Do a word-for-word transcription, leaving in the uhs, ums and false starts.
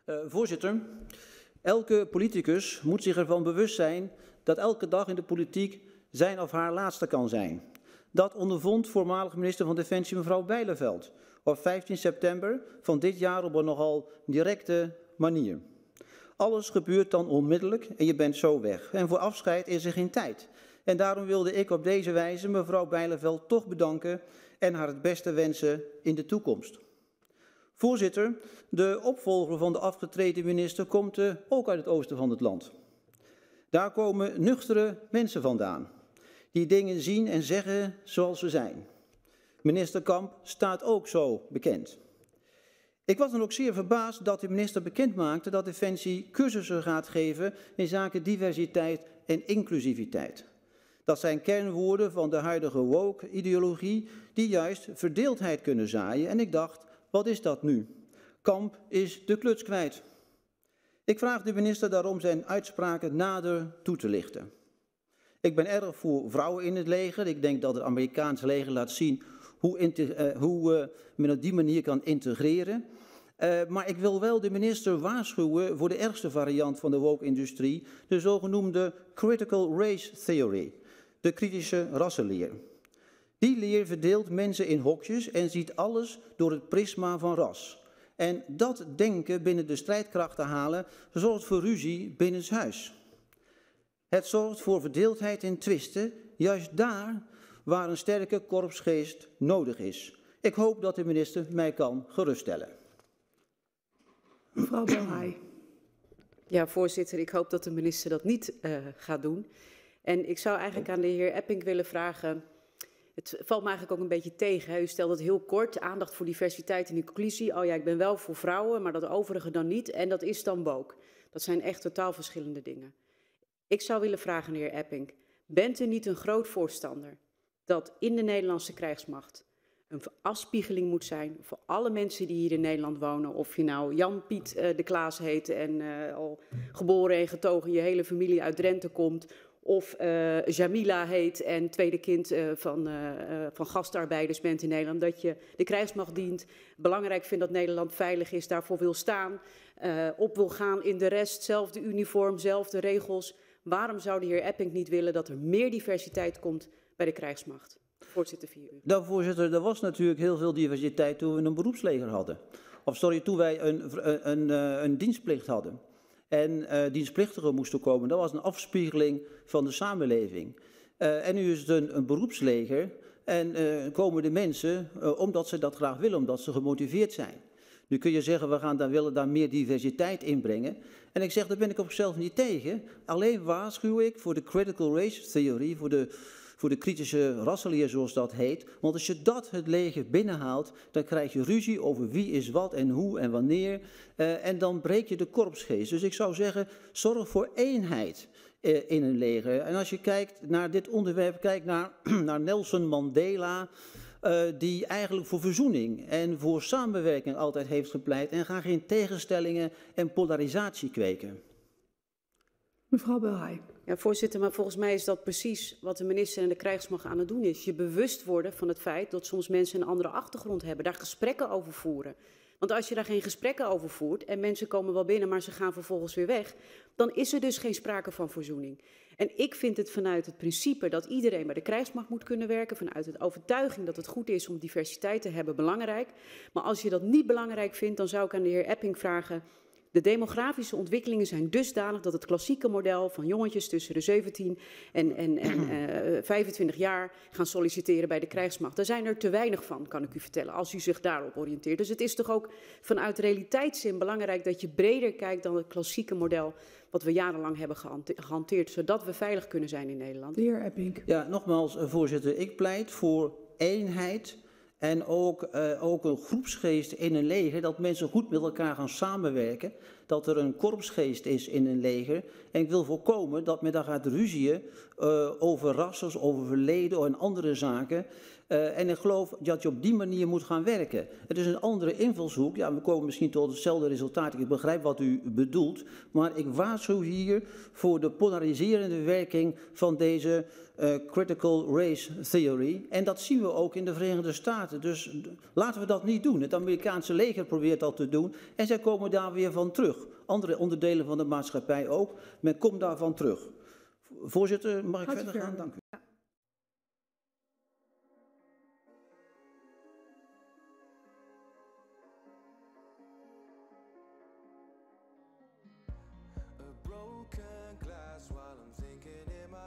Uh, voorzitter, elke politicus moet zich ervan bewust zijn dat elke dag in de politiek zijn of haar laatste kan zijn. Dat ondervond voormalig minister van Defensie mevrouw Bijleveld op vijftien september van dit jaar op een nogal directe manier. Alles gebeurt dan onmiddellijk en je bent zo weg. En voor afscheid is er geen tijd. En daarom wilde ik op deze wijze mevrouw Bijleveld toch bedanken en haar het beste wensen in de toekomst. Voorzitter, de opvolger van de afgetreden minister komt uh, ook uit het oosten van het land. Daar komen nuchtere mensen vandaan, die dingen zien en zeggen zoals ze zijn. Minister Kamp staat ook zo bekend. Ik was dan ook zeer verbaasd dat de minister bekend maakte dat Defensie cursussen gaat geven in zaken diversiteit en inclusiviteit. Dat zijn kernwoorden van de huidige woke-ideologie die juist verdeeldheid kunnen zaaien. En ik dacht, wat is dat nu? Kamp is de kluts kwijt. Ik vraag de minister daarom zijn uitspraken nader toe te lichten. Ik ben erg voor vrouwen in het leger. Ik denk dat het Amerikaanse leger laat zien hoe, uh, hoe uh, men op die manier kan integreren. Uh, maar ik wil wel de minister waarschuwen voor de ergste variant van de woke-industrie, de zogenoemde critical race theory, de kritische rassenleer. Die leer verdeelt mensen in hokjes en ziet alles door het prisma van ras. En dat denken binnen de strijdkrachten halen zorgt voor ruzie binnenshuis. Het zorgt voor verdeeldheid en twisten, juist daar waar een sterke korpsgeest nodig is. Ik hoop dat de minister mij kan geruststellen. Mevrouw Belhaai. Ja, voorzitter, ik hoop dat de minister dat niet uh, gaat doen. En ik zou eigenlijk aan de heer Eppink willen vragen. Het valt me eigenlijk ook een beetje tegen. Hè. U stelt het heel kort, aandacht voor diversiteit en inclusie. Oh ja, ik ben wel voor vrouwen, maar dat overige dan niet. En dat is dan woke. Dat zijn echt totaal verschillende dingen. Ik zou willen vragen aan de heer Eppink. Bent u niet een groot voorstander dat in de Nederlandse krijgsmacht een afspiegeling moet zijn voor alle mensen die hier in Nederland wonen. Of je nou Jan Piet uh, de Klaas heet en uh, al geboren en getogen je hele familie uit Drenthe komt. Of uh, Jamila heet en tweede kind uh, van, uh, uh, van gastarbeiders bent in Nederland. Dat je de krijgsmacht dient, belangrijk vindt dat Nederland veilig is, daarvoor wil staan. Uh, op wil gaan in de rest, zelfde uniform, zelfde regels. Waarom zou de heer Eppink niet willen dat er meer diversiteit komt bij de krijgsmacht? Voorzitter, vier uur. Nou, voorzitter, er was natuurlijk heel veel diversiteit toen we een beroepsleger hadden. Of sorry, toen wij een, een, een, een dienstplicht hadden. En uh, dienstplichtigen moesten komen. Dat was een afspiegeling van de samenleving. Uh, en nu is het een, een beroepsleger. En uh, komen de mensen uh, omdat ze dat graag willen, omdat ze gemotiveerd zijn. Nu kun je zeggen, we gaan daar, willen daar meer diversiteit in brengen. En ik zeg, daar ben ik op zichzelf niet tegen. Alleen waarschuw ik voor de critical race theory, voor de, voor de kritische rassenleer zoals dat heet. Want als je dat het leger binnenhaalt, dan krijg je ruzie over wie is wat en hoe en wanneer. Uh, en dan breek je de korpsgeest. Dus ik zou zeggen, zorg voor eenheid uh, in een leger. En als je kijkt naar dit onderwerp, kijk naar, naar Nelson Mandela. Uh, die eigenlijk voor verzoening en voor samenwerking altijd heeft gepleit en ga geen tegenstellingen en polarisatie kweken. Mevrouw Belhaai. Ja, voorzitter, maar volgens mij is dat precies wat de minister en de krijgsmacht aan het doen is. Je bewust worden van het feit dat soms mensen een andere achtergrond hebben, daar gesprekken over voeren. Want als je daar geen gesprekken over voert en mensen komen wel binnen, maar ze gaan vervolgens weer weg, dan is er dus geen sprake van verzoening. En ik vind het vanuit het principe dat iedereen bij de krijgsmacht moet kunnen werken, vanuit de overtuiging dat het goed is om diversiteit te hebben, belangrijk. Maar als je dat niet belangrijk vindt, dan zou ik aan de heer Eppink vragen. De demografische ontwikkelingen zijn dusdanig dat het klassieke model van jongetjes tussen de zeventien en, en, en uh, vijfentwintig jaar gaan solliciteren bij de krijgsmacht. Daar zijn er te weinig van, kan ik u vertellen, als u zich daarop oriënteert. Dus het is toch ook vanuit realiteitszin belangrijk dat je breder kijkt dan het klassieke model wat we jarenlang hebben gehanteerd, zodat we veilig kunnen zijn in Nederland. De heer Eppink. Ja, nogmaals, voorzitter, ik pleit voor eenheid. En ook, uh, ook een groepsgeest in een leger, dat mensen goed met elkaar gaan samenwerken. Dat er een korpsgeest is in een leger. En ik wil voorkomen dat men daar gaat ruzieën uh, over rassen, over verleden en andere zaken. Uh, en ik geloof dat je op die manier moet gaan werken. Het is een andere invalshoek. Ja, we komen misschien tot hetzelfde resultaat. Ik begrijp wat u bedoelt. Maar ik waarschuw hier voor de polariserende werking van deze uh, critical race theory. En dat zien we ook in de Verenigde Staten. Dus laten we dat niet doen. Het Amerikaanse leger probeert dat te doen. En zij komen daar weer van terug. Andere onderdelen van de maatschappij ook. Men komt daarvan terug. Voorzitter, mag ik Gaat verder ver. gaan? Dank u. Ja. A broken glass while I'm thinking in my